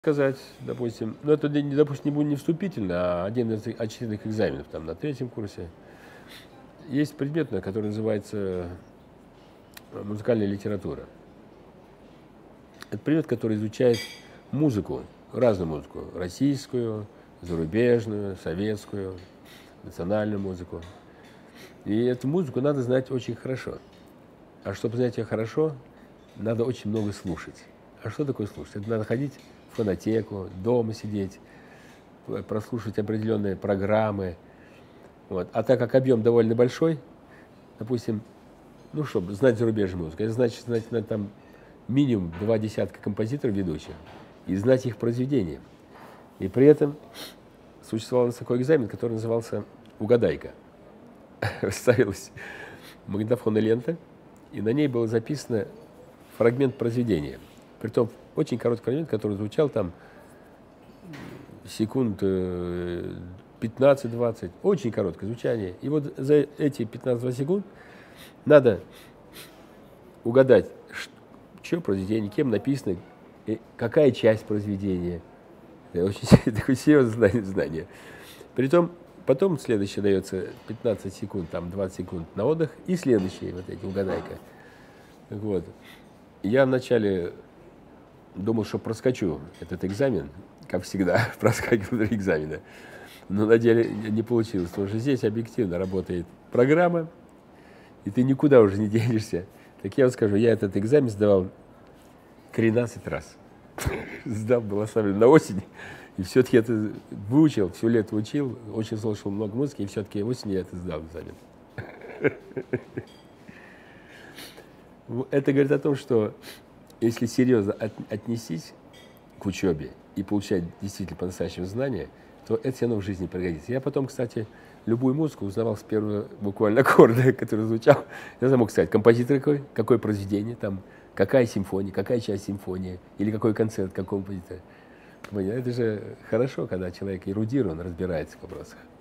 Сказать, допустим, ну это, допустим, не будет не вступительно, а один из очередных экзаменов, там, на третьем курсе. Есть предмет, который называется музыкальная литература. Это предмет, который изучает музыку, разную музыку, российскую, зарубежную, советскую, национальную музыку. И эту музыку надо знать очень хорошо. А чтобы знать ее хорошо, надо очень много слушать. А что такое слушать? Это надо ходить в фонотеку, дома сидеть, прослушать определенные программы. Вот. А так как объем довольно большой, допустим, ну, чтобы знать зарубежную музыку, это значит знать там минимум 2 десятка композиторов ведущих и знать их произведения. И при этом существовал такой экзамен, который назывался «Угадайка». Ставилась магнитофонная лента, и на ней было записано фрагмент произведения. Притом очень короткий фрагмент, который звучал там секунд 15-20, очень короткое звучание. И вот за эти 15-20 секунд надо угадать, что произведение, кем написано, какая часть произведения. Это очень такое серьезное знание. Притом потом следующее дается 15 секунд, там 20 секунд на отдых, и следующие вот эти угадайка. Вот. Я вначале думал, что проскочу этот экзамен, как всегда, проскакиваю экзамена. Но на деле не получилось, потому что здесь объективно работает программа, и ты никуда уже не денешься. Так я вам скажу, я этот экзамен сдавал 13 раз. Сдал, был оставлен на осень, и все-таки это выучил, все лето учил, очень слушал много музыки, и все-таки осенью я это сдал экзамен. Это говорит о том, что если серьезно отнестись к учебе и получать действительно по-настоящему знания, то это все равно в жизни пригодится. Я потом, кстати, любую музыку узнавал с первого буквально аккорда, который звучал. Я мог сказать, композитор какое произведение, там, какая симфония, какая часть симфонии, или какой концерт, какого композитора. Это же хорошо, когда человек эрудирован, разбирается в вопросах.